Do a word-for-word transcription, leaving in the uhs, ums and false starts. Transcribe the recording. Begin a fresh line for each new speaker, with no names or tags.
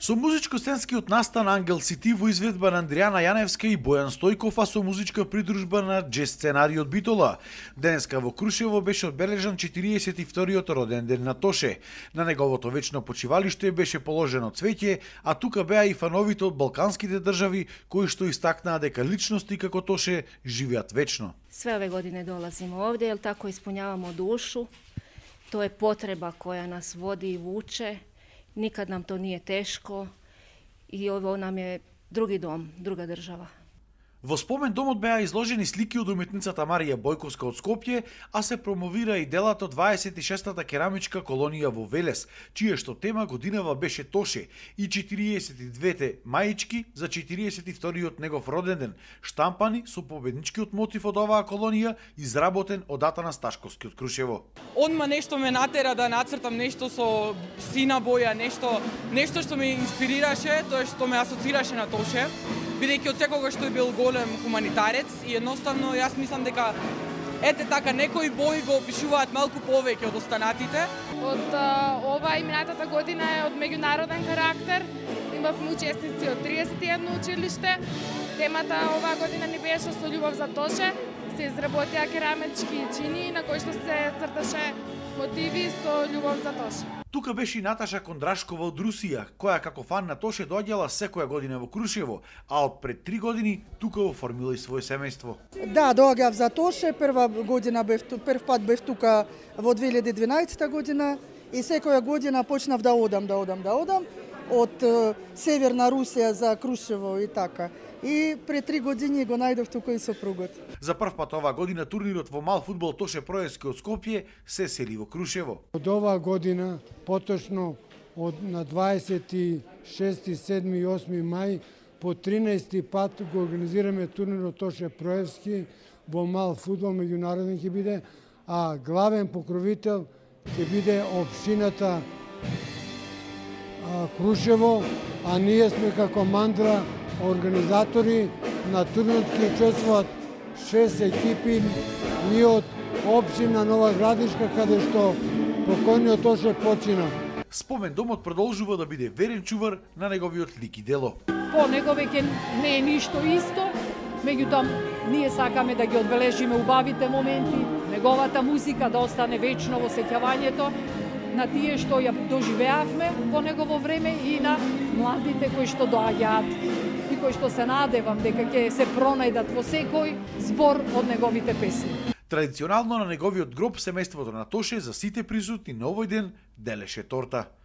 Со музичко-сценскиот настан Ангел Сити во изведба на Андријана Јаневска и Бојан Стојков, а со музичка придружба на джез сценариот Битола. Денеска во Крушево беше одбележан четириесет и вториот роден ден на Тоше. На неговото вечно почивалиште беше положено цвеќе, а тука беа и фановите од балканските држави кои што истакнаа дека личности како Тоше живеат вечно.
Sve ove godine dolazimo ovdje jer tako ispunjavamo dušu. To je potreba koja nas vodi i vuče. Nikad nam to nije teško i ovo nam je drugi dom, druga država.
Во спомен домот беа изложени слики од уметницата Марија Бојковска од Скопје, а се промовира и делото дваесет и шестата керамичка колонија во Велес, чие што тема годинава беше Тоше, и четириесет и двете маички за четириесет и вториот негов роден ден, штампани со победничкиот мотив од оваа колонија, изработен од Атанас Ташковски од Крушево.
Одма нешто ме натера да нацртам нешто со сина боја, нешто нешто што ме инспирираше, тоа што ме асоцираше на Тоше. Бидејќи од секогаш тој бил голем хуманитарец и едноставно јас мислам дека ете така некои бои го опишуваат малку повеќе од останатите.
Од ова и минатата година е од меѓународен карактер. Имавме учесници од триесет и едно училиште. Темата оваа година ни беше со љубов за Тоше. Се изработија керамички чини на кои што се црташе мотиви со љубов за Тоше.
Тука беше и Наташа Кондрашкова од Русија, која како фан на Тоше доаѓала секоја година во Крушево, а од пред три години тука оформила и своје семејство.
Да, доаѓав за Тоше, прва година бев прв пат бев тука во две илјади и дванаесетта година и секоја година почнав да одам, да одам, да одам од северна Русија за Крушево и така. И пред три години го најдов тука и сопругот.
За прв пат оваа година турнирот во мал фудбал Тоше Проевски од Скопје се сели во Крушево.
Од оваа година, поточно од на дваесет и шести, седми и осми мај, по тринаесети пат го организираме турнирот Тоше Проевски во мал фудбал меѓународен ќе биде, а главен покровител ќе биде општината Крушево, а ние сме како мандра организатори на турнирот ќе учествуваат шест екипи, ние од општина Нова Градишка, каде што покојниот Тоше почина.
Спомен домот продолжува да биде верен чувар на неговиот лик и дело.
По него веќе не е ништо исто, меѓутоа ние сакаме да ги одбележиме убавите моменти, неговата музика да остане вечно во сеќавањето на тие што ја доживеавме во негово време и на младите кои што доаѓаат и кои што се надевам дека ќе се пронајдат во секој збор од неговите песни.
Традиционално на неговиот гроб семејството на Тоше за сите присутни на овој ден делеше торта.